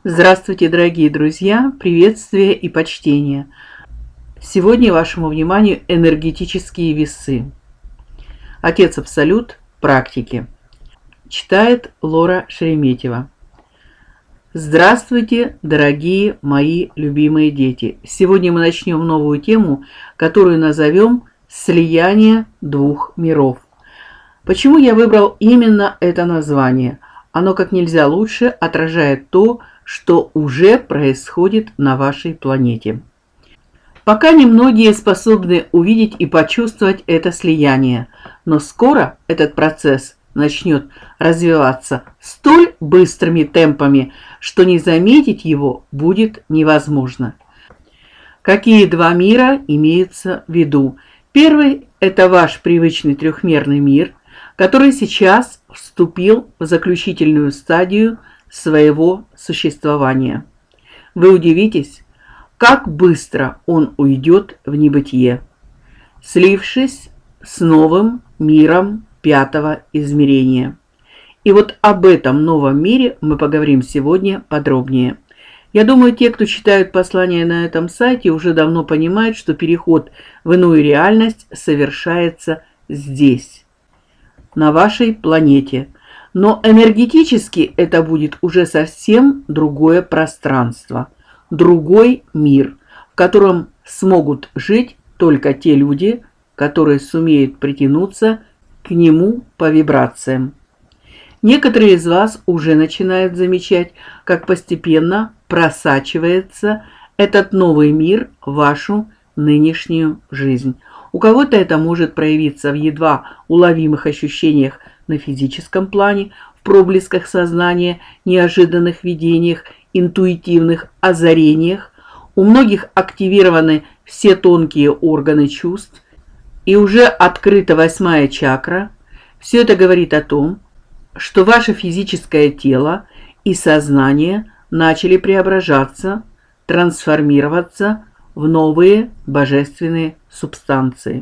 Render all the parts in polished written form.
Здравствуйте, дорогие друзья! Приветствие и почтение! Сегодня вашему вниманию энергетические весы. Отец Абсолют практики. Читает Лора Шереметьева. Здравствуйте, дорогие мои любимые дети! Сегодня мы начнем новую тему, которую назовем «Слияние двух миров». Почему я выбрал именно это название? Оно как нельзя лучше отражает то, что уже происходит на вашей планете. Пока немногие способны увидеть и почувствовать это слияние, но скоро этот процесс начнет развиваться столь быстрыми темпами, что не заметить его будет невозможно. Какие два мира имеются в виду? Первый – это ваш привычный трехмерный мир, который сейчас вступил в заключительную стадию своего существования. Вы удивитесь, как быстро он уйдет в небытие, слившись с новым миром пятого измерения. И вот об этом новом мире мы поговорим сегодня подробнее. Я думаю, те, кто читают послания на этом сайте, уже давно понимают, что переход в иную реальность совершается здесь, на вашей планете. Но энергетически это будет уже совсем другое пространство, другой мир, в котором смогут жить только те люди, которые сумеют притянуться к нему по вибрациям. Некоторые из вас уже начинают замечать, как постепенно просачивается этот новый мир в вашу нынешнюю жизнь. У кого-то это может проявиться в едва уловимых ощущениях на физическом плане, в проблесках сознания, неожиданных видениях, интуитивных озарениях. У многих активированы все тонкие органы чувств и уже открыта 8-я чакра. Все это говорит о том, что ваше физическое тело и сознание начали преображаться, трансформироваться в новые божественные субстанции.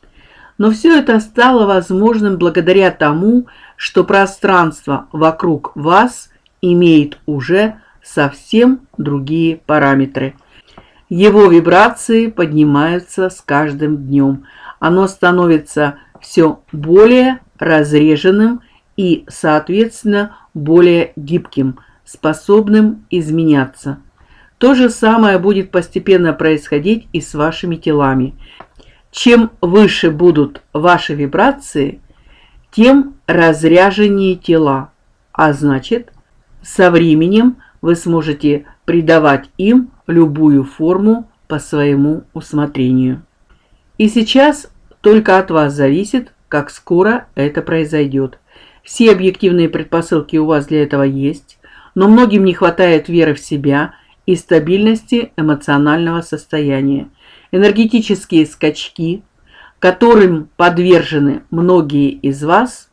Но все это стало возможным благодаря тому, что пространство вокруг вас имеет уже совсем другие параметры. Его вибрации поднимаются с каждым днем. Оно становится все более разреженным и, соответственно, более гибким, способным изменяться. То же самое будет постепенно происходить и с вашими телами. Чем выше будут ваши вибрации, тем разряженнее тела, а значит, со временем вы сможете придавать им любую форму по своему усмотрению. И сейчас только от вас зависит, как скоро это произойдет. Все объективные предпосылки у вас для этого есть, но многим не хватает веры в себя и стабильности эмоционального состояния. Энергетические скачки, которым подвержены многие из вас,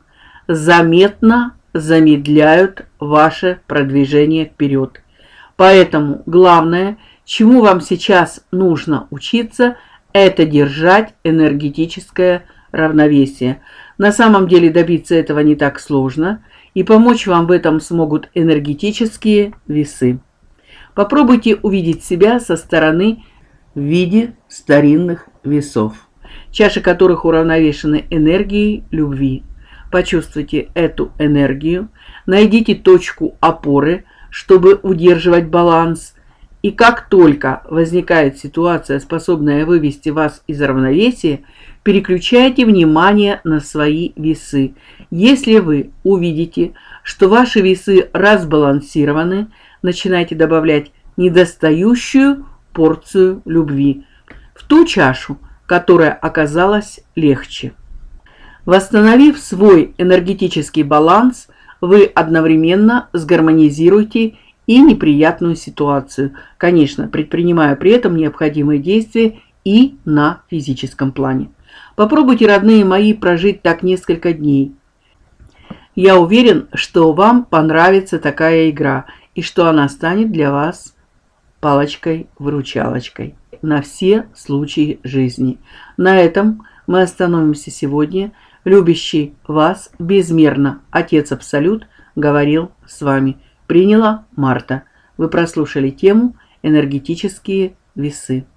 заметно замедляют ваше продвижение вперед. Поэтому главное, чему вам сейчас нужно учиться, это держать энергетическое равновесие. На самом деле добиться этого не так сложно, и помочь вам в этом смогут энергетические весы. Попробуйте увидеть себя со стороны в виде старинных весов, чаши которых уравновешены энергией любви. Почувствуйте эту энергию, найдите точку опоры, чтобы удерживать баланс, и как только возникает ситуация, способная вывести вас из равновесия, переключайте внимание на свои весы. Если вы увидите, что ваши весы разбалансированы, начинайте добавлять недостающую порцию любви в ту чашу, которая оказалась легче. Восстановив свой энергетический баланс, вы одновременно сгармонизируете и неприятную ситуацию, конечно, предпринимая при этом необходимые действия и на физическом плане. Попробуйте, родные мои, прожить так несколько дней. Я уверен, что вам понравится такая игра и что она станет для вас палочкой-выручалочкой на все случаи жизни. На этом мы остановимся сегодня. Любящий вас безмерно Отец Абсолют говорил с вами. Приняла Марта. Вы прослушали тему «Энергетические весы».